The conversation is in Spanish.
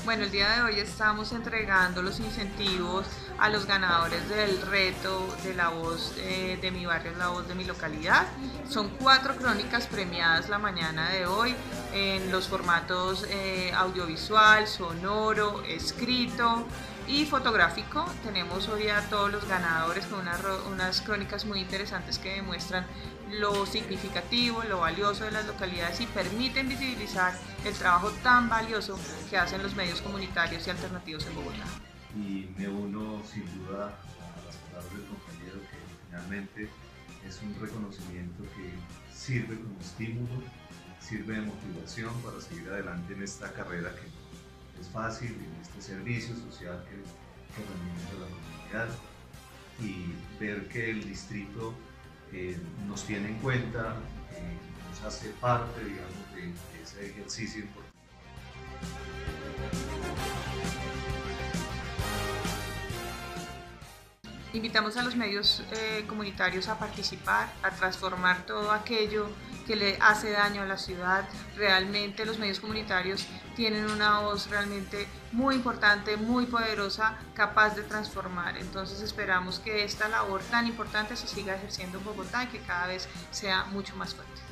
Bueno, el día de hoy estamos entregando los incentivos a los ganadores del reto de La Voz de mi barrio, La Voz de mi localidad. Son 4 crónicas premiadas la mañana de hoy en los formatos audiovisual, sonoro, escrito y fotográfico. Tenemos hoy a todos los ganadores con unas crónicas muy interesantes que demuestran lo significativo, lo valioso de las localidades y permiten visibilizar el trabajo tan valioso que hacen los medios comunitarios y alternativos en Bogotá. Y me uno sin duda a las palabras del compañero que finalmente es un reconocimiento que sirve como estímulo, sirve de motivación para seguir adelante en esta carrera que no es fácil, en este servicio social que realiza la comunidad, y ver que el distrito nos tiene en cuenta, nos hace parte, digamos, de ese ejercicio importante. Invitamos a los medios comunitarios a participar, a transformar todo aquello que le hace daño a la ciudad. Realmente los medios comunitarios tienen una voz realmente muy importante, muy poderosa, capaz de transformar. Entonces esperamos que esta labor tan importante se siga ejerciendo en Bogotá y que cada vez sea mucho más fuerte.